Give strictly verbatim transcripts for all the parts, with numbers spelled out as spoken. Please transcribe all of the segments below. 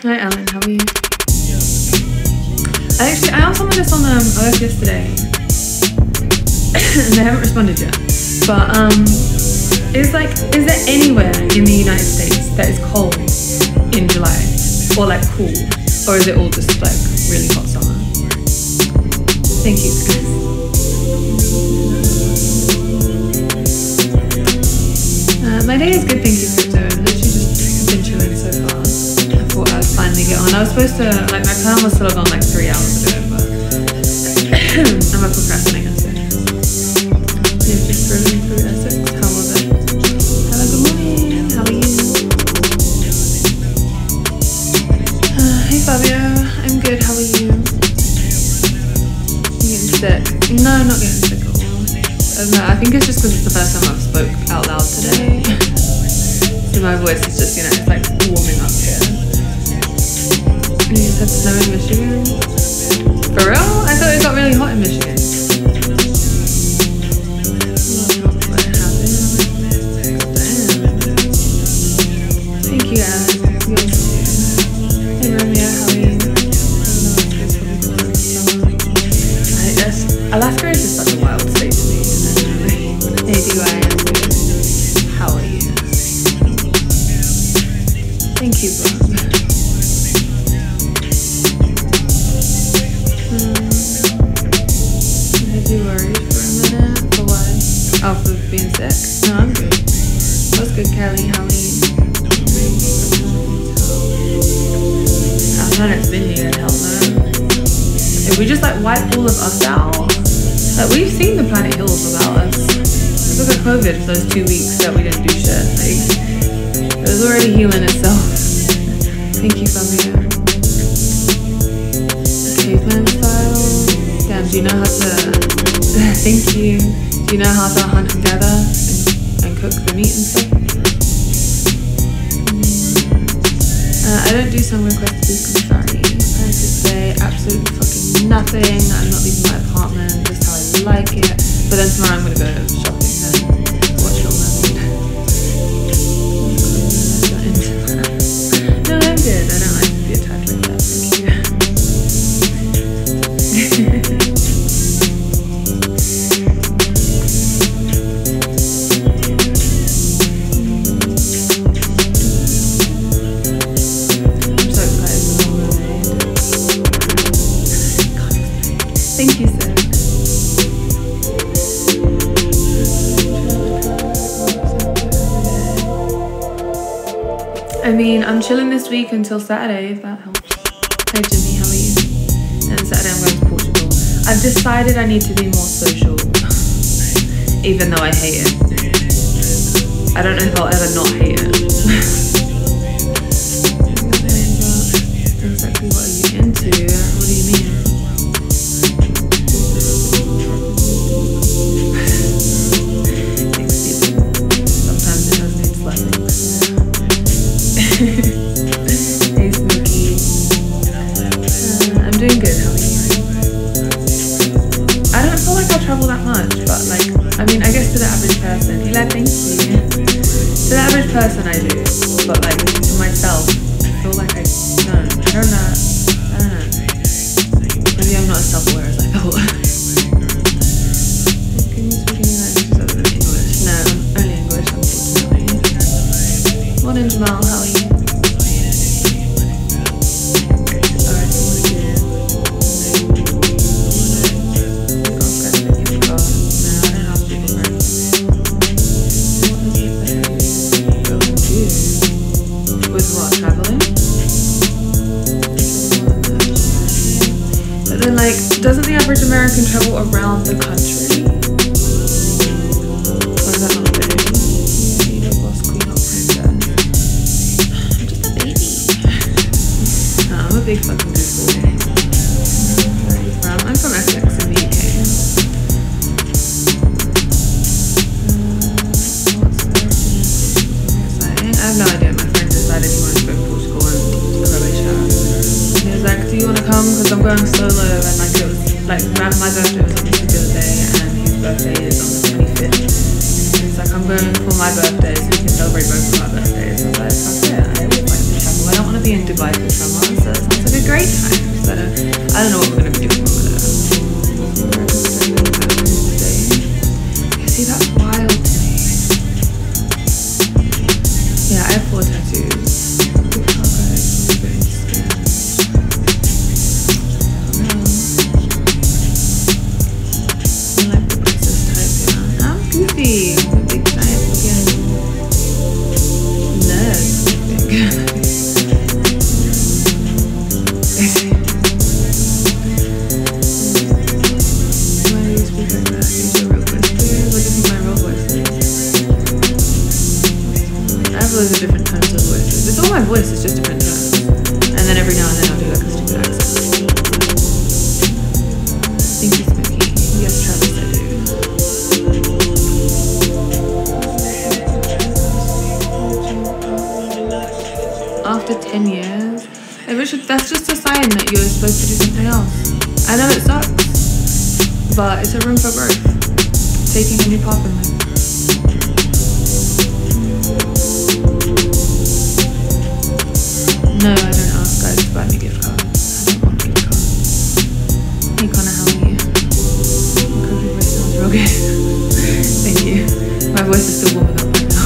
Hi Alan, how are you? I actually, I asked someone this on um, O F yesterday and they haven't responded yet. But um, it's like, is there anywhere in the United States that is cold in July? Or like cool? Or is it all just like really hot summer? Thank you guys. Uh, my day is good, thank you, Crypto. I've literally just been chilling so far. I thought I would finally get on. I was supposed to, like, my plan was to log on like three hours ago, but I'm a procrastinator, so. Yeah, just scrolling through Essex. How was it? Hello, good morning. How are you? Uh, hey, Fabio. I'm good. How are you? You getting sick? No, I'm not getting sick at all. I don't know. I think it's just because it's the first time I've spoke out loud today. So my voice is just, you know, it's like warming up here. You just had snow in Michigan? For real? I thought it got really hot in Michigan. What happened? Damn. Thank you, Alan. Yours too. Hey, Romeo, how are you? I guess Alaska is just such a wild state to me. Hey, D Y, I'm good. How are you? Thank you, bro. Oh, for being sick? No, I'm good. What's good, Kelly? How are you? I'm trying to spin you, hell no. If we just like wipe all of us out, like we've seen the planet heal without us. Look at COVID for those two weeks that we didn't do shit. Like, it was already healing itself. Thank you, Fabio. Caveman style. Damn, do you know how to? Thank you. Do you know how to hunt together and, and cook the meat and stuff? Uh, I don't do song requests, please, I'm sorry. I just say absolutely fucking nothing. I'm not leaving my apartment, just how I like it. But then tomorrow I'm gonna go shopping and watch Little Mermaid. No, I'm good. I don't like to be attacked like that, thank you. Thank you, sir. I mean, I'm chilling this week until Saturday, if that helps. Hey Jimmy, how are you? And Saturday I'm going to Portugal. I've decided I need to be more social, even though I hate it. I don't know if I'll ever not hate it. Exactly what are you into? What do you mean? Hey Smokey. Uh, I'm doing good, how are you? I don't feel like I travel that much, but like, I mean, I guess to the average person, Hila, thank you. To the average person I do, but like, to myself, I feel like I don't. I don't know. I don't know. Maybe I'm not as self-aware as I thought. Can you speak any languages other than English? No, only English, unfortunately. Morning, Jamal, how are you? Like, doesn't the average American travel around the country? Or is that not a thing? Leader, boss, queen, or princess? I'm just a baby. No, I'm a big fucking goofball. Where are you from? I'm from Essex in the U K. Uh, what's exciting? I have no idea. My friend decided he wanted to go to Portugal and Croatia. He was like, do you want to come? Because I'm going solo, and like it was like my, my birthday was obviously the other day and his birthday is on the twenty-fifth. And he's like, I'm going for my birthday so we can celebrate both of our birthdays. I was like, fuck it, I always like to travel. I I don't want to be in Dubai for summer, so it sounds like a great time. So I don't know what we're going to be doing over there. Yeah, see, that's wild to me. Yeah, I have four tattoos. I like the princess type, yeah. I'm goofy. I'm a big giant fucking nerd, I think. Loads of different tones of voices. It's all my voice, it's just different tones. And then every now and then I'll do like a stupid accent. Thank you, Smokey. Yes, Travis, I do. After ten years, hey, Richard, that's just a sign that you're supposed to do something else. I know it sucks, but it's a room for growth. Taking a new path in life. No, I don't ask guys to buy me gift cards. I don't want gift cards. Hey Connor, how are you? Cozy voice sounds real good. Thank you. My voice is still warming up right now.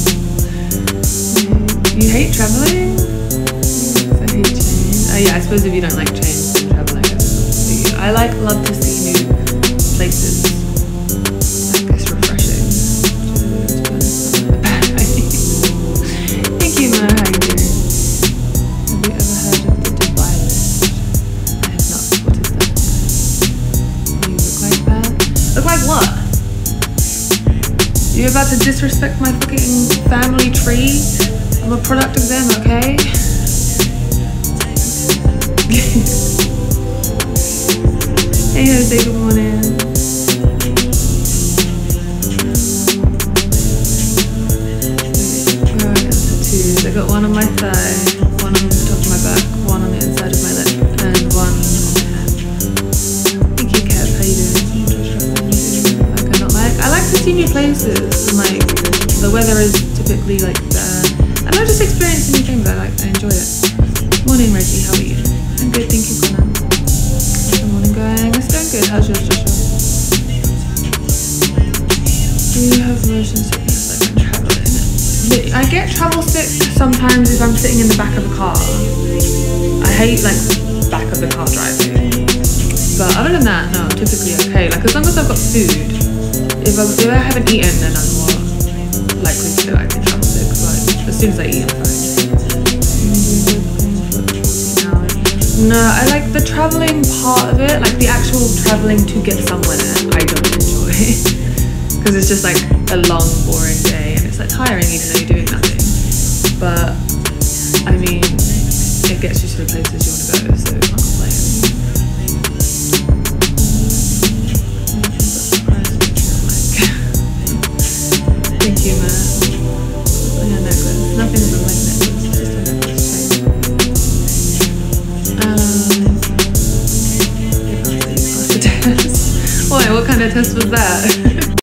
You hate traveling? I hate change. Oh yeah, I suppose if you don't like change, then traveling is not for you. I like love to see new places. Like it's refreshing. Thank you, Mo. How you doing? Look like what? You're about to disrespect my fucking family tree? I'm a product of them, okay? Hey Jose, good morning. Alright, tattoos. I got one on my thigh, one on the top of my back, one on the inside of my lip, and one on my hand. Thank you, Kev. How you doing? I like to see new places, and like the weather is typically like uh, I don't know, just experiencing new things. I like, I enjoy it. Morning, Reggie, how are you? I'm good, thank you, Connor. How's the morning going? It's going good. How's yours, Joshua? Do you have motion sickness like when traveling? I get travel sick sometimes if I'm sitting in the back of a car. I hate like back of the car driving, but other than that, no, I'm typically okay. Like as long as I've got food. If I, if I haven't eaten, then I'm more likely to feel like I travel sick, but as soon as I eat, I'm fine. No, I like the traveling part of it, like the actual traveling to get somewhere, I don't enjoy. Because it's just like a long, boring day, and it's like tiring even though you're doing nothing. But, I mean, it gets you to the places you want to go, so I can't complain. Thank you, man. On your necklace. Nothing's on my necklace, just a necklace chain. Um, you passed the test. Why? What kind of test was that?